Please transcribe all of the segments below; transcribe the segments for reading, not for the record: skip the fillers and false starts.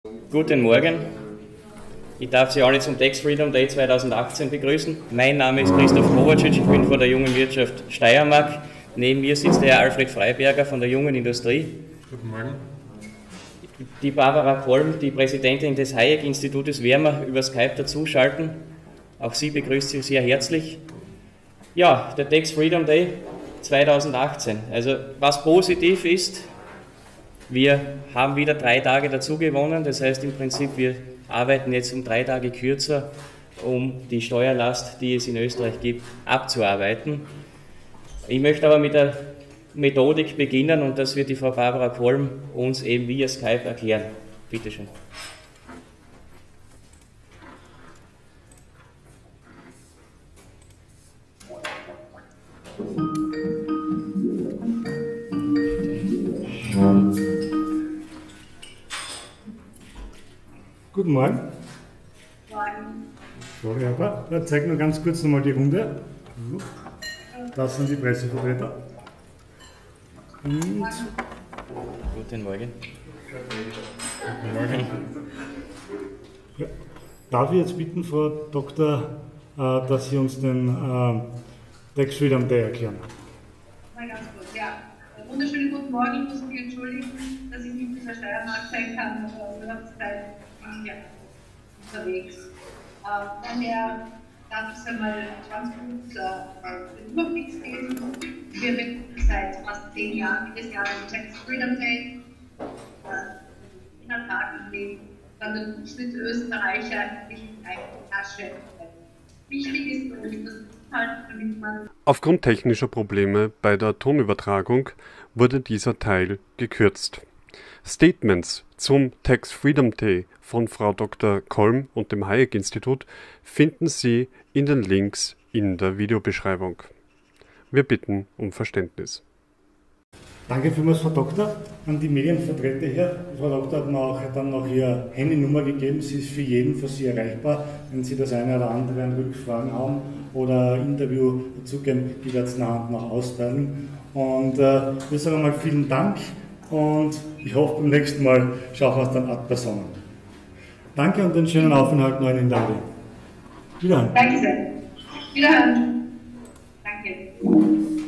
Guten Morgen. Ich darf Sie alle zum Tax Freedom Day 2018 begrüßen. Mein Name ist Christoph Kovacic, ich bin von der Jungen Wirtschaft Steiermark. Neben mir sitzt der Herr Alfred Freiberger von der Jungen Industrie. Guten Morgen. Die Barbara Kolm, die Präsidentin des Hayek-Institutes, werden wir über Skype dazuschalten. Auch sie begrüßt Sie sehr herzlich. Ja, der Tax Freedom Day 2018. Also was positiv ist, wir haben wieder 3 Tage dazu gewonnen. Das heißt im Prinzip, wir arbeiten jetzt um 3 Tage kürzer, um die Steuerlast, die es in Österreich gibt, abzuarbeiten. Ich möchte aber mit der Methodik beginnen und das wird die Frau Barbara Kolm uns eben via Skype erklären. Bitte schön. Guten Morgen. Morgen. Frau Erber, ja, zeig nur ganz kurz nochmal die Runde. Das sind die Pressevertreter. Und Guten Morgen. Guten Morgen. Ja, darf ich jetzt bitten, Frau Doktor, dass Sie uns den Tax Freedom Day erklären? Mal ganz kurz, ja. Wunderschönen guten Morgen. Ich muss mich entschuldigen, dass ich nicht dieser Steiermark sein kann. Urlaubszeit bin ich ja unterwegs. Daher darf ich einmal ganz kurz den Überblick geben. Wir bitten seit fast 10 Jahren jedes Jahr den Tax Freedom Day in der Tat legen, dann der Durchschnitt Österreicher sich in eine Tasche. Wichtig ist, das halt, damit man. Aufgrund technischer Probleme bei der Tonübertragung wurde dieser Teil gekürzt. Statements zum Tax Freedom Day von Frau Dr. Kolm und dem Hayek-Institut finden Sie in den Links in der Videobeschreibung. Wir bitten um Verständnis. Danke vielmals, Frau Doktor. An die Medienvertreter hier. Frau Doktor hat mir auch dann noch Ihre Handynummer gegeben. Sie ist für jeden von Sie erreichbar. Wenn Sie das eine oder andere an Rückfragen haben oder ein Interview dazu geben, die wird es nachher noch austeilen. Und wir sagen einmal vielen Dank und ich hoffe, beim nächsten Mal schauen wir es dann ad personam. Danke und einen schönen Aufenthalt noch in Italien. Wiederhören. Danke sehr. Wiederhören. Danke.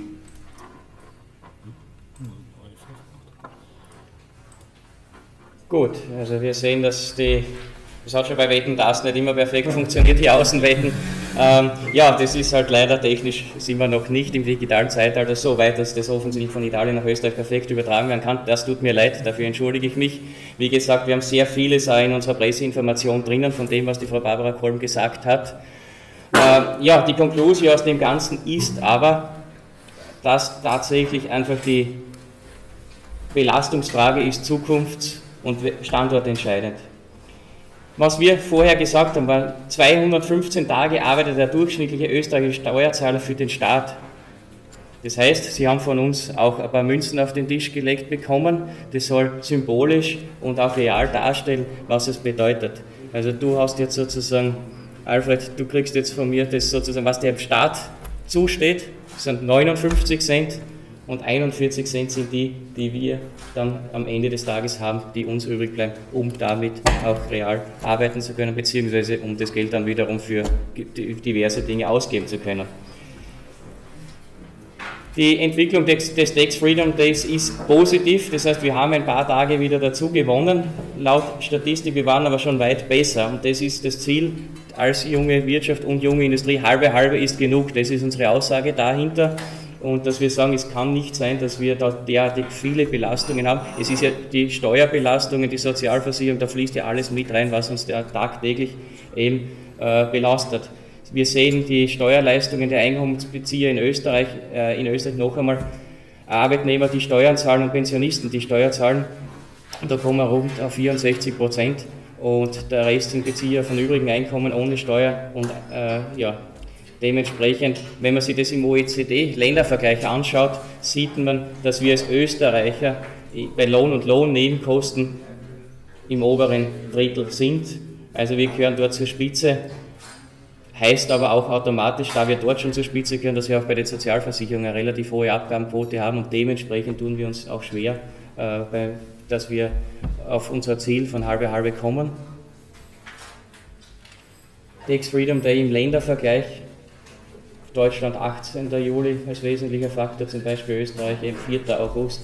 Gut, also wir sehen, dass das hat schon bei Wetten, das nicht immer perfekt funktioniert, die Außenwetten. Ja, das ist halt leider technisch, sind wir noch nicht im digitalen Zeitalter so weit, dass das offensichtlich von Italien nach Österreich perfekt übertragen werden kann. Das tut mir leid, dafür entschuldige ich mich. Wie gesagt, wir haben sehr vieles auch in unserer Presseinformation drinnen, von dem, was die Frau Barbara Kolm gesagt hat. Ja, die Konklusion aus dem Ganzen ist aber, dass tatsächlich einfach die Belastungsfrage ist zukunfts- und standortentscheidend. Was wir vorher gesagt haben, war 215 Tage arbeitet der durchschnittliche österreichische Steuerzahler für den Staat. Das heißt, Sie haben von uns auch ein paar Münzen auf den Tisch gelegt bekommen. Das soll symbolisch und auch real darstellen, was es bedeutet. Also du hast jetzt sozusagen, Alfred, du kriegst jetzt von mir das sozusagen, was dem Staat zusteht, das sind 59 Cent. Und 41 Cent sind die, die wir dann am Ende des Tages haben, die uns übrig bleiben, um damit auch real arbeiten zu können, beziehungsweise um das Geld dann wiederum für diverse Dinge ausgeben zu können. Die Entwicklung des Tax Freedom Days ist positiv, das heißt, wir haben ein paar Tage wieder dazu gewonnen. Laut Statistik, wir waren aber schon weit besser und das ist das Ziel als junge Wirtschaft und junge Industrie. Halbe, halbe ist genug, das ist unsere Aussage dahinter. Und dass wir sagen, es kann nicht sein, dass wir da derartig viele Belastungen haben. Es ist ja die Steuerbelastungen, die Sozialversicherung, da fließt ja alles mit rein, was uns tagtäglich eben belastet. Wir sehen die Steuerleistungen der Einkommensbezieher in Österreich noch einmal Arbeitnehmer, die Steuern zahlen und Pensionisten, die Steuern zahlen. Da kommen wir rund auf 64% und der Rest sind Bezieher von übrigen Einkommen ohne Steuer und ja. Dementsprechend, wenn man sich das im OECD-Ländervergleich anschaut, sieht man, dass wir als Österreicher bei Lohn und Lohnnebenkosten im oberen Drittel sind. Also wir gehören dort zur Spitze. Heißt aber auch automatisch, da wir dort schon zur Spitze gehören, dass wir auch bei den Sozialversicherungen eine relativ hohe Abgabenquote haben und dementsprechend tun wir uns auch schwer, dass wir auf unser Ziel von halbe kommen. Tax Freedom Day im Ländervergleich. Deutschland 18. Juli als wesentlicher Faktor, zum Beispiel Österreich eben 4. August.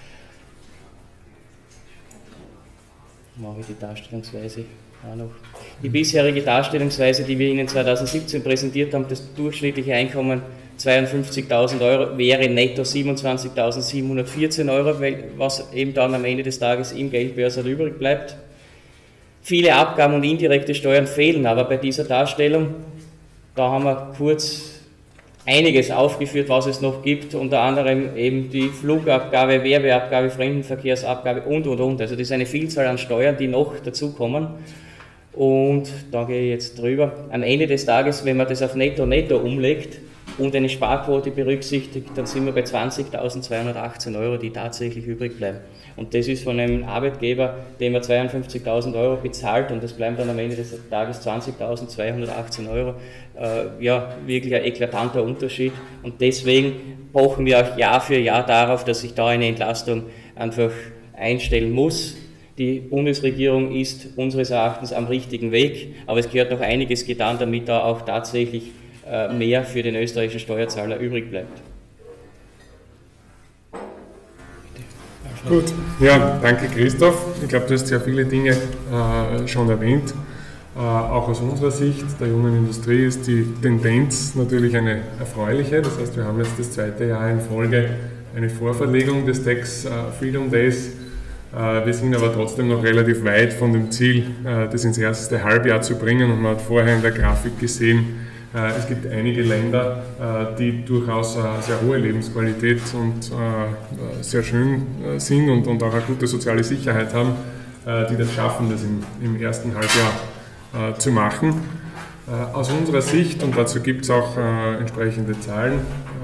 Mache ich die Darstellungsweise auch noch. Die bisherige Darstellungsweise, die wir Ihnen 2017 präsentiert haben, das durchschnittliche Einkommen 52.000 Euro, wäre netto 27.714 Euro, was eben dann am Ende des Tages im Geldbörse übrig bleibt. Viele Abgaben und indirekte Steuern fehlen aber bei dieser Darstellung. Da haben wir kurz einiges aufgeführt, was es noch gibt, unter anderem eben die Flugabgabe, Werbeabgabe, Fremdenverkehrsabgabe und. Also das ist eine Vielzahl an Steuern, die noch dazukommen. Und da gehe ich jetzt drüber. Am Ende des Tages, wenn man das auf Netto umlegt und eine Sparquote berücksichtigt, dann sind wir bei 20.218 Euro, die tatsächlich übrig bleiben. Und das ist von einem Arbeitgeber, dem er 52.000 Euro bezahlt, und das bleiben dann am Ende des Tages 20.218 Euro, ja, wirklich ein eklatanter Unterschied. Und deswegen pochen wir auch Jahr für Jahr darauf, dass sich da eine Entlastung einfach einstellen muss. Die Bundesregierung ist unseres Erachtens am richtigen Weg, aber es gehört noch einiges getan, damit da auch tatsächlich mehr für den österreichischen Steuerzahler übrig bleibt. Gut, ja, danke Christoph. Ich glaube, du hast sehr viele Dinge schon erwähnt. Auch aus unserer Sicht der jungen Industrie ist die Tendenz natürlich eine erfreuliche. Das heißt, wir haben jetzt das 2. Jahr in Folge eine Vorverlegung des Tax Freedom Days. Wir sind aber trotzdem noch relativ weit von dem Ziel, das ins erste Halbjahr zu bringen. Und man hat vorher in der Grafik gesehen, es gibt einige Länder, die durchaus sehr hohe Lebensqualität und sehr schön sind und auch eine gute soziale Sicherheit haben, die das schaffen, das im ersten Halbjahr zu machen. Aus unserer Sicht, und dazu gibt es auch entsprechende Zahlen,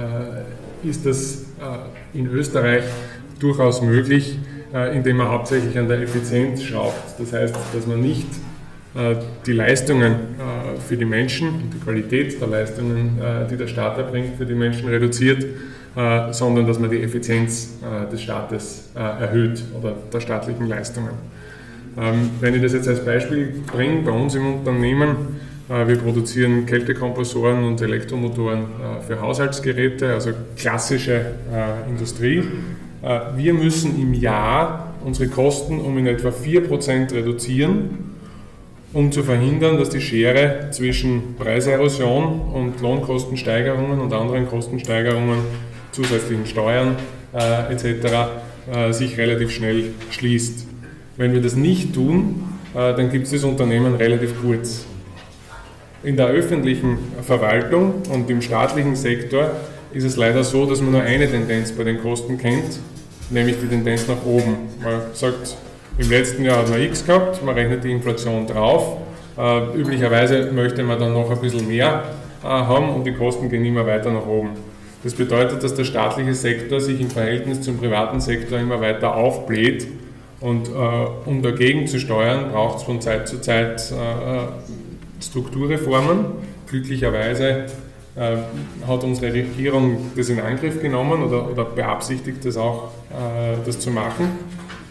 ist das in Österreich durchaus möglich, indem man hauptsächlich an der Effizienz schraubt. Das heißt, dass man nicht die Leistungen für die Menschen, die Qualität der Leistungen, die der Staat erbringt, für die Menschen reduziert, sondern dass man die Effizienz des Staates erhöht oder der staatlichen Leistungen. Wenn ich das jetzt als Beispiel bringe, bei uns im Unternehmen, wir produzieren Kältekompressoren und Elektromotoren für Haushaltsgeräte, also klassische Industrie. Wir müssen im Jahr unsere Kosten um in etwa 4% reduzieren, um zu verhindern, dass die Schere zwischen Preiserosion und Lohnkostensteigerungen und anderen Kostensteigerungen, zusätzlichen Steuern etc. Sich relativ schnell schließt. Wenn wir das nicht tun, dann gibt es das Unternehmen relativ kurz. In der öffentlichen Verwaltung und im staatlichen Sektor ist es leider so, dass man nur eine Tendenz bei den Kosten kennt, nämlich die Tendenz nach oben. Man sagt, im letzten Jahr hat man X gehabt, man rechnet die Inflation drauf. Üblicherweise möchte man dann noch ein bisschen mehr haben und die Kosten gehen immer weiter nach oben. Das bedeutet, dass der staatliche Sektor sich im Verhältnis zum privaten Sektor immer weiter aufbläht. Und um dagegen zu steuern, braucht es von Zeit zu Zeit Strukturreformen. Glücklicherweise hat unsere Regierung das in Angriff genommen oder beabsichtigt das auch, das zu machen.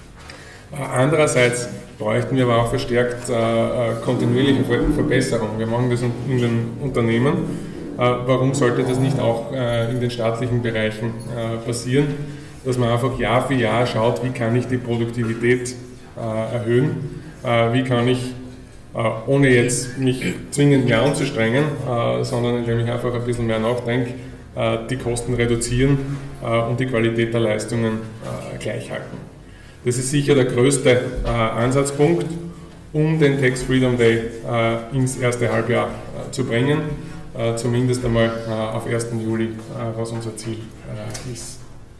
Andererseits bräuchten wir aber auch verstärkt kontinuierliche Verbesserungen. Wir machen das in den Unternehmen. Warum sollte das nicht auch in den staatlichen Bereichen passieren? Dass man einfach Jahr für Jahr schaut, wie kann ich die Produktivität erhöhen, wie kann ich, ohne jetzt mich zwingend mehr anzustrengen, sondern indem ich einfach ein bisschen mehr nachdenke, die Kosten reduzieren und die Qualität der Leistungen gleich halten. Das ist sicher der größte Ansatzpunkt, um den Tax Freedom Day ins erste Halbjahr zu bringen, zumindest einmal auf 1. Juli, was unser Ziel ist.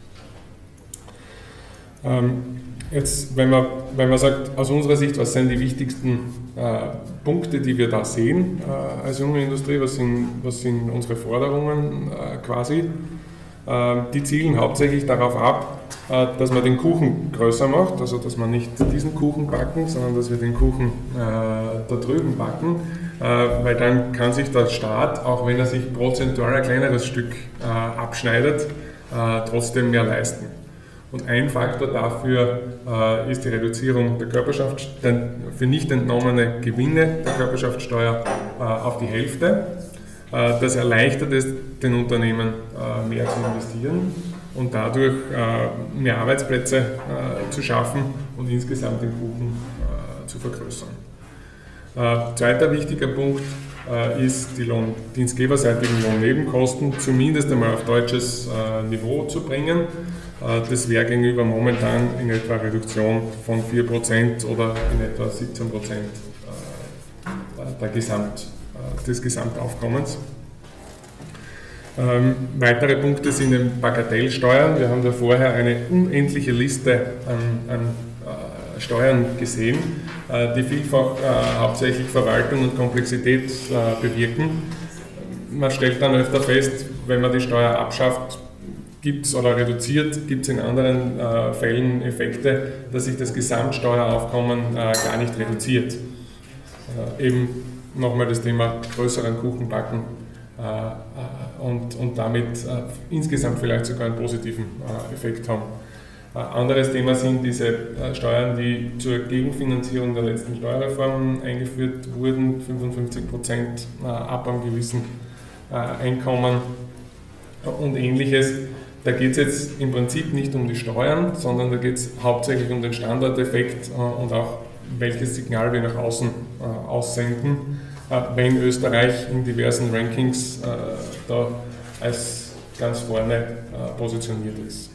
Jetzt, wenn man sagt, aus unserer Sicht, was sind die wichtigsten Punkte, die wir da sehen als junge Industrie, was sind unsere Forderungen quasi? Die zielen hauptsächlich darauf ab, dass man den Kuchen größer macht, also dass man nicht diesen Kuchen backen, sondern dass wir den Kuchen da drüben backen, weil dann kann sich der Staat, auch wenn er sich prozentual ein kleineres Stück abschneidet, trotzdem mehr leisten. Und ein Faktor dafür ist die Reduzierung der für nicht entnommene Gewinne der Körperschaftssteuer auf die Hälfte. Das erleichtert es den Unternehmen, mehr zu investieren und dadurch mehr Arbeitsplätze zu schaffen und insgesamt den Kuchen zu vergrößern. Zweiter wichtiger Punkt ist, die dienstgeberseitigen Lohnnebenkosten zumindest einmal auf deutsches Niveau zu bringen. Das wäre gegenüber momentan in etwa eine Reduktion von 4% oder in etwa 17% des Gesamtaufkommens. Weitere Punkte sind eben Bagatellsteuern. Wir haben da vorher eine unendliche Liste an Steuern gesehen, die vielfach hauptsächlich Verwaltung und Komplexität bewirken. Man stellt dann öfter fest, wenn man die Steuer abschafft, oder reduziert, gibt es in anderen Fällen Effekte, dass sich das Gesamtsteueraufkommen gar nicht reduziert. Eben nochmal das Thema größeren Kuchen backen und damit insgesamt vielleicht sogar einen positiven Effekt haben. Anderes Thema sind diese Steuern, die zur Gegenfinanzierung der letzten Steuerreform eingeführt wurden, 55% ab einem gewissen Einkommen und Ähnliches. Da geht es jetzt im Prinzip nicht um die Steuern, sondern da geht es hauptsächlich um den Standorteffekt und auch welches Signal wir nach außen aussenden, wenn Österreich in diversen Rankings da als ganz vorne positioniert ist.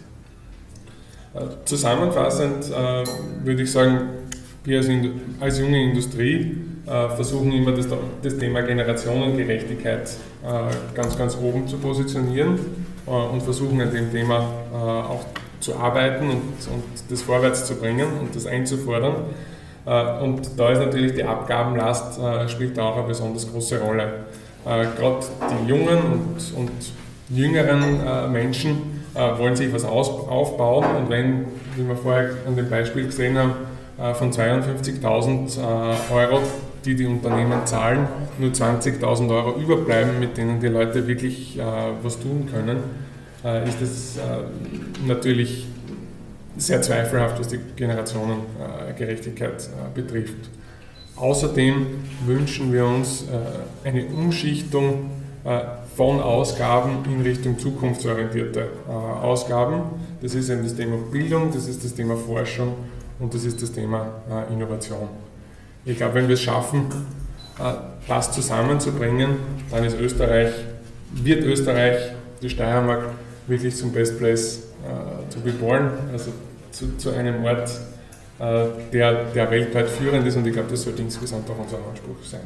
Zusammenfassend würde ich sagen, wir als junge Industrie versuchen immer das Thema Generationengerechtigkeit ganz oben zu positionieren und versuchen an dem Thema auch zu arbeiten und das vorwärts zu bringen und das einzufordern. Und da ist natürlich die Abgabenlast spielt auch eine besonders große Rolle. Gerade die jungen und jüngeren Menschen wollen sich was aufbauen und wenn, wie wir vorher an dem Beispiel gesehen haben, von 52.000 Euro, die die Unternehmen zahlen, nur 20.000 Euro überbleiben, mit denen die Leute wirklich was tun können, ist das natürlich sehr zweifelhaft, was die Generationengerechtigkeit betrifft. Außerdem wünschen wir uns eine Umschichtung von Ausgaben in Richtung zukunftsorientierte Ausgaben. Das ist eben das Thema Bildung, das ist das Thema Forschung und das ist das Thema Innovation. Ich glaube, wenn wir es schaffen, das zusammenzubringen, dann wird Österreich, die Steiermark, wirklich zum Best Place to be born, also zu einem Ort, der weltweit führend ist und ich glaube, das sollte insgesamt auch unser Anspruch sein.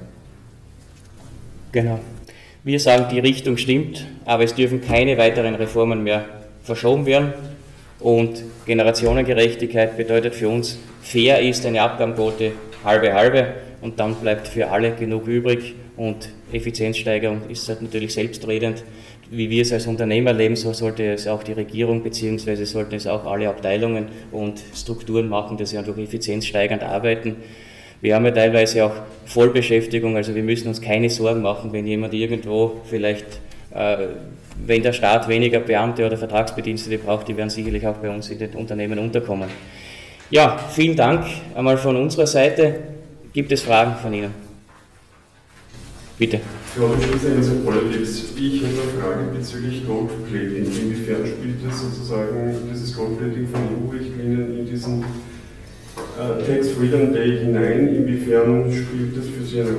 Genau. Wir sagen, die Richtung stimmt, aber es dürfen keine weiteren Reformen mehr verschoben werden und Generationengerechtigkeit bedeutet für uns, fair ist eine Abgabenquote halbe und dann bleibt für alle genug übrig und Effizienzsteigerung ist halt natürlich selbstredend. Wie wir es als Unternehmer leben, so sollte es auch die Regierung bzw. sollten es auch alle Abteilungen und Strukturen machen, dass sie einfach effizienzsteigernd arbeiten. Wir haben ja teilweise auch Vollbeschäftigung, also wir müssen uns keine Sorgen machen, wenn jemand irgendwo vielleicht, wenn der Staat weniger Beamte oder Vertragsbedienstete braucht, die werden sicherlich auch bei uns in den Unternehmen unterkommen. Ja, vielen Dank einmal von unserer Seite. Gibt es Fragen von Ihnen? Bitte. Ja, du sprichst ja so Politics. Ich habe eine Frage bezüglich Goldplating. Inwiefern spielt das sozusagen dieses Goldplating von EU-Richtlinien in diesen Tax Freedom Day hinein? Inwiefern spielt das für Sie eine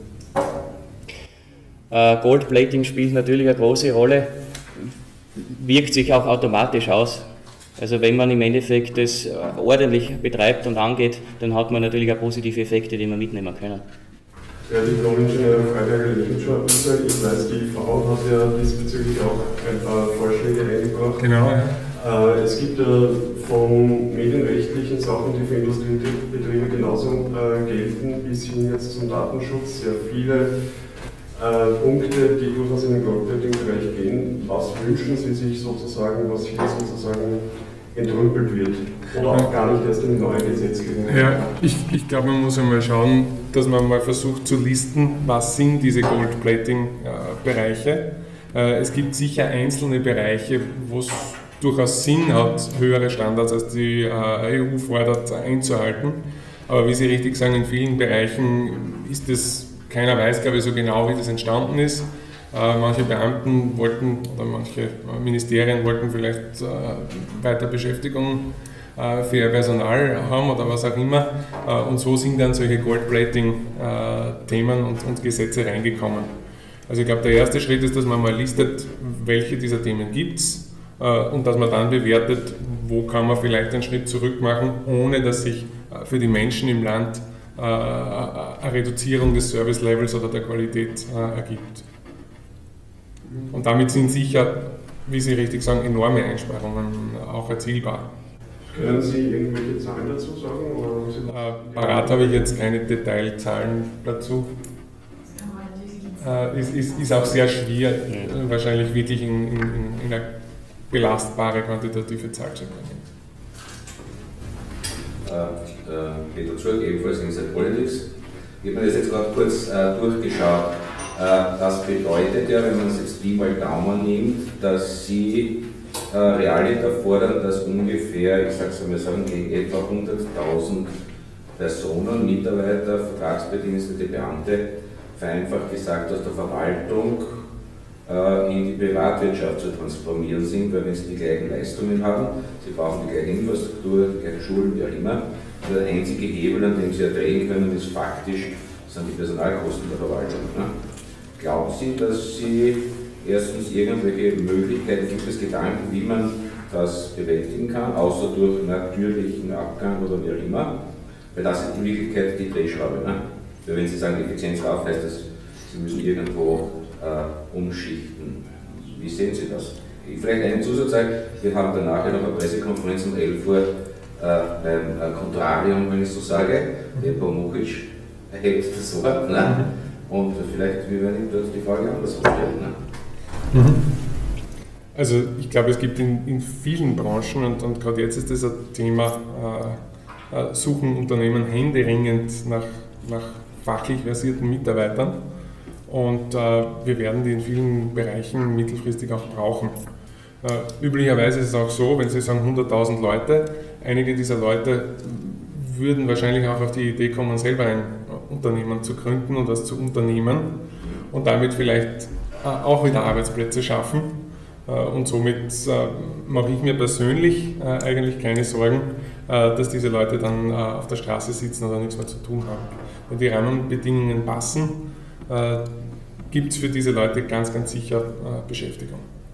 Rolle? Goldplating spielt natürlich eine große Rolle, wirkt sich auch automatisch aus. Also wenn man im Endeffekt das ordentlich betreibt und angeht, dann hat man natürlich auch positive Effekte, die wir mitnehmen können. Ja, die Lohningenieur Freiberger schon ein bisschen. Ich weiß, die IV hat ja diesbezüglich auch ein paar Vorschläge eingebracht. Genau, ja. Es gibt von medienrechtlichen Sachen, die für Industriebetriebe genauso gelten, bis hin jetzt zum Datenschutz sehr viele Punkte, die durchaus in den Goldplating-Bereich gehen. Was wünschen Sie sich sozusagen, was hier sozusagen entrümpelt wird? Oder auch gar nicht erst in neue Gesetzgebung? Ja, ich glaube, man muss einmal schauen, dass man mal versucht zu listen, was sind diese Goldplating-Bereiche. Es gibt sicher einzelne Bereiche, wo es durchaus Sinn hat, höhere Standards als die EU fordert, einzuhalten. Aber wie Sie richtig sagen, in vielen Bereichen ist es, keiner weiß, glaube ich, so genau, wie das entstanden ist. Manche Beamten wollten oder manche Ministerien wollten vielleicht weiter Beschäftigung für ihr Personal haben oder was auch immer. Und so sind dann solche Gold-Plating-Themen und Gesetze reingekommen. Also ich glaube, der erste Schritt ist, dass man mal listet, welche dieser Themen gibt es und dass man dann bewertet, wo kann man vielleicht einen Schritt zurück machen, ohne dass sich für die Menschen im Land eine Reduzierung des Service-Levels oder der Qualität ergibt. Und damit sind sicher, wie Sie richtig sagen, enorme Einsparungen auch erzielbar. Können Sie irgendwelche Zahlen dazu sagen? Parat habe ich jetzt keine Detailzahlen dazu. Ist auch sehr schwer, wahrscheinlich wirklich in eine belastbare quantitative Zahl zu bringen. Peter Zurg, ebenfalls Inside Politics. Ich habe mir das jetzt gerade kurz durchgeschaut. Das bedeutet ja, wenn man es jetzt Pi mal Daumen nimmt, dass Sie Realit erfordern, dass ungefähr, ich sage es mal sagen, etwa 100.000 Personen, Mitarbeiter, vertragsbedienstete Beamte, vereinfacht gesagt aus der Verwaltung in die Privatwirtschaft zu transformieren sind, weil wenn sie die gleichen Leistungen haben, sie brauchen die gleiche Infrastruktur, die gleichen Schulen, wie auch immer. Und der einzige Hebel, an dem sie drehen können, ist faktisch, sind die Personalkosten der Verwaltung. Ne? Glauben Sie, dass Sie erstens irgendwelche Möglichkeiten, gibt es Gedanken, wie man das bewältigen kann, außer durch natürlichen Abgang oder wie auch immer? Weil das ist in Wirklichkeit die Drehschraube. Ne? Weil wenn Sie sagen, Effizienz rauf, heißt das, Sie müssen irgendwo umschichten. Wie sehen Sie das? Vielleicht einen Zusatz sagen, wir haben danach ja noch eine Pressekonferenz um 11 Uhr beim Contrarium, wenn ich so sage, der Bomukic hält das Wort. Ne? Und vielleicht wir werden dort die Frage anders stellen. Ne? Also ich glaube, es gibt in vielen Branchen und gerade jetzt ist das ein Thema, suchen Unternehmen händeringend nach fachlich versierten Mitarbeitern und wir werden die in vielen Bereichen mittelfristig auch brauchen. Üblicherweise ist es auch so, wenn Sie sagen 100.000 Leute, einige dieser Leute würden wahrscheinlich auch auf die Idee kommen, selber ein Unternehmen zu gründen und das zu unternehmen und damit vielleicht auch wieder Arbeitsplätze schaffen. Und somit mache ich mir persönlich eigentlich keine Sorgen, dass diese Leute dann auf der Straße sitzen oder nichts mehr zu tun haben. Wenn die Rahmenbedingungen passen, gibt es für diese Leute ganz, ganz sicher Beschäftigung.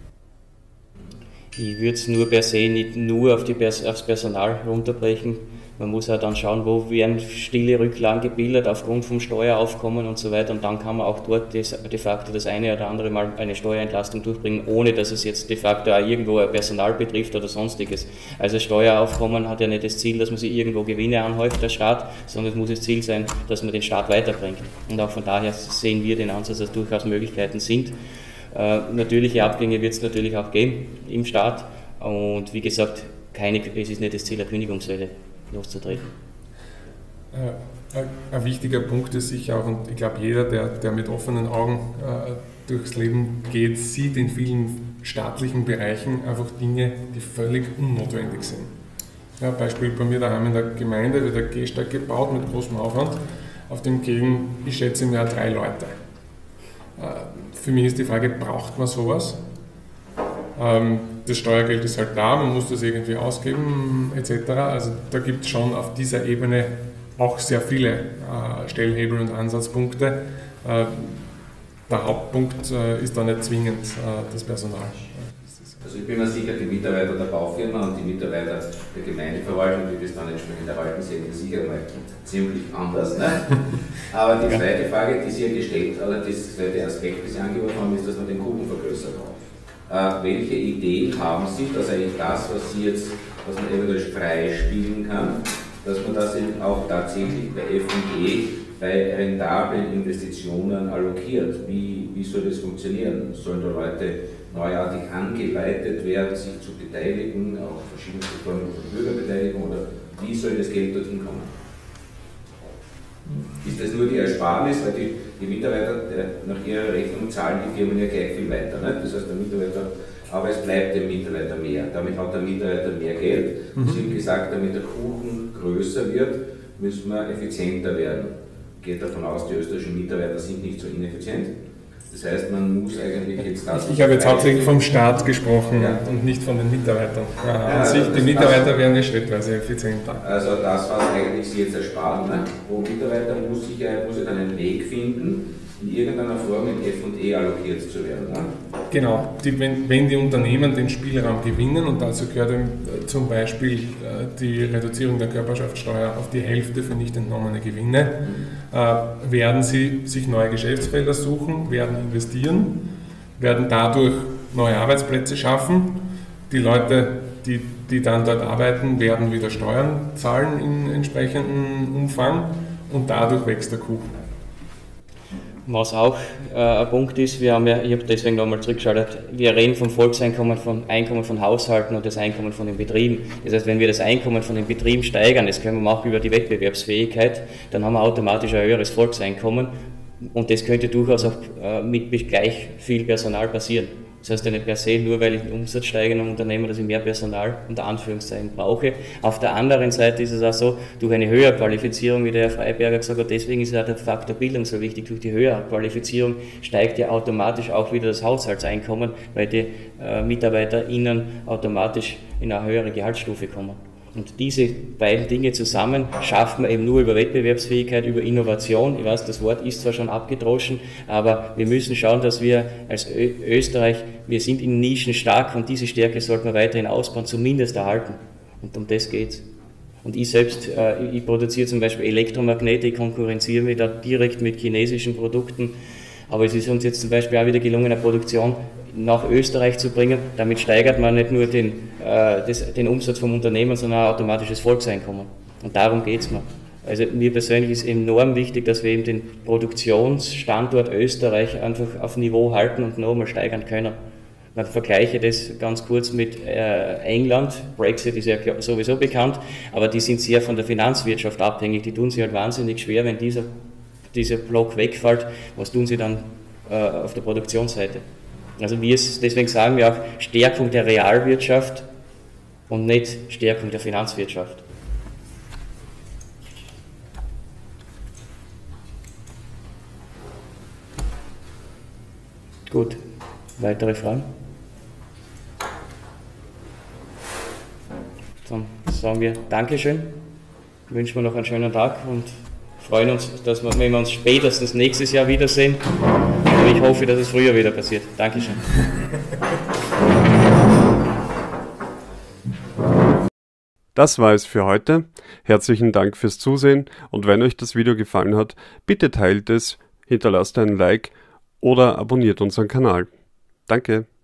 Ich würde es nur per se nicht nur aufs Personal runterbrechen. Man muss halt dann schauen, wo werden stille Rücklagen gebildet aufgrund vom Steueraufkommen und so weiter. Und dann kann man auch dort de facto das eine oder andere Mal eine Steuerentlastung durchbringen, ohne dass es jetzt de facto auch irgendwo ein Personal betrifft oder sonstiges. Also Steueraufkommen hat ja nicht das Ziel, dass man sich irgendwo Gewinne anhäuft, der Staat, sondern es muss das Ziel sein, dass man den Staat weiterbringt. Und auch von daher sehen wir den Ansatz, dass durchaus Möglichkeiten sind. Natürliche Abgänge wird es natürlich auch geben im Staat. Und wie gesagt, es ist nicht das Ziel, eine Kündigungswelle loszutreten. Ein wichtiger Punkt ist sicher auch, und ich glaube, jeder, der mit offenen Augen durchs Leben geht, sieht in vielen staatlichen Bereichen einfach Dinge, die völlig unnotwendig sind. Ja, Beispiel bei mir daheim in der Gemeinde wird ein Gehsteig gebaut mit großem Aufwand. Auf dem gehen, ich schätze im Jahr 3 Leute. Für mich ist die Frage, braucht man sowas? Das Steuergeld ist halt da, man muss das irgendwie ausgeben etc. Also da gibt es schon auf dieser Ebene auch sehr viele Stellhebel und Ansatzpunkte. Der Hauptpunkt ist da nicht zwingend das Personal. Also ich bin mir sicher, die Mitarbeiter der Baufirma und die Mitarbeiter der Gemeindeverwaltung, die das dann entsprechend erhalten, sehen wir sicher mal ziemlich anders. Ne? Aber die zweite Frage, die Sie ja gestellt haben, oder der zweite Aspekt, den Sie angeworfen haben, ist, dass man den Kuchen vergrößert. Welche Ideen haben Sie, dass eigentlich das, was man eventuell freispielen kann, dass man das eben auch tatsächlich bei F&E, bei rentablen Investitionen allokiert? Wie soll das funktionieren? Sollen da Leute neuartig angeleitet werden, sich zu beteiligen, auch verschiedene Formen von Bürgerbeteiligung, oder wie soll das Geld dorthin kommen? Ist das nur die Ersparnis, weil die Mitarbeiter nach ihrer Rechnung zahlen die Firmen ja gleich viel weiter. Nicht? Das heißt, der Mitarbeiter aber es bleibt dem Mitarbeiter mehr. Damit hat der Mitarbeiter mehr Geld. Sie haben gesagt, damit der Kuchen größer wird, müssen wir effizienter werden. Geht davon aus, die österreichischen Mitarbeiter sind nicht so ineffizient. Das heißt, man muss eigentlich jetzt das... Ich habe jetzt hauptsächlich vom Staat gesprochen und nicht von den Mitarbeitern. Die Mitarbeiter werden ja schrittweise effizienter. Also das, was eigentlich Sie jetzt ersparen, ne? Pro Mitarbeiter muss ich dann einen Weg finden, in irgendeiner Form in F&E allokiert zu werden. Ne? Genau, wenn die Unternehmen den Spielraum gewinnen, und dazu gehört zum Beispiel die Reduzierung der Körperschaftsteuer auf die Hälfte für nicht entnommene Gewinne, werden sie sich neue Geschäftsfelder suchen, werden investieren, werden dadurch neue Arbeitsplätze schaffen. Die Leute, die dann dort arbeiten, werden wieder Steuern zahlen in entsprechendem Umfang und dadurch wächst der Kuchen. Was auch ein Punkt ist, ich habe deswegen nochmal zurückgeschaltet, wir reden vom Volkseinkommen, vom Einkommen von Haushalten und das Einkommen von den Betrieben. Das heißt, wenn wir das Einkommen von den Betrieben steigern, das können wir machen über die Wettbewerbsfähigkeit, dann haben wir automatisch ein höheres Volkseinkommen und das könnte durchaus auch mit gleich viel Personal passieren. Das heißt ja nicht per se, nur weil ich den Umsatz steige in einem Unternehmen, dass ich mehr Personal unter Anführungszeichen brauche. Auf der anderen Seite ist es auch so, durch eine Höherqualifizierung, wie der Herr Freiberger gesagt hat, deswegen ist ja der Faktor Bildung so wichtig, durch die Höherqualifizierung steigt ja automatisch auch wieder das Haushaltseinkommen, weil die MitarbeiterInnen automatisch in eine höhere Gehaltsstufe kommen. Und diese beiden Dinge zusammen schaffen wir eben nur über Wettbewerbsfähigkeit, über Innovation. Ich weiß, das Wort ist zwar schon abgedroschen, aber wir müssen schauen, dass wir als Österreich, wir sind in Nischen stark und diese Stärke sollten wir weiterhin ausbauen, zumindest erhalten. Und um das geht's. Und ich selbst, ich produziere zum Beispiel Elektromagnete, ich konkurrenziere mich da direkt mit chinesischen Produkten. Aber es ist uns jetzt zum Beispiel auch wieder gelungen, eine Produktion nach Österreich zu bringen. Damit steigert man nicht nur den Umsatz vom Unternehmen, sondern auch automatisches Volkseinkommen. Und darum geht es mir. Also mir persönlich ist enorm wichtig, dass wir eben den Produktionsstandort Österreich einfach auf Niveau halten und nochmal steigern können. Man vergleiche das ganz kurz mit England. Brexit ist ja sowieso bekannt, aber die sind sehr von der Finanzwirtschaft abhängig. Die tun sich halt wahnsinnig schwer, wenn dieser Block wegfällt. Was tun sie dann auf der Produktionsseite? Also deswegen sagen wir auch Stärkung der Realwirtschaft und nicht Stärkung der Finanzwirtschaft. Gut, weitere Fragen? Dann sagen wir Dankeschön, wünschen wir noch einen schönen Tag und freuen uns, dass wir, wenn wir uns spätestens nächstes Jahr wiedersehen. Aber ich hoffe, dass es früher wieder passiert. Dankeschön. Das war es für heute. Herzlichen Dank fürs Zusehen und wenn euch das Video gefallen hat, bitte teilt es, hinterlasst einen Like oder abonniert unseren Kanal. Danke.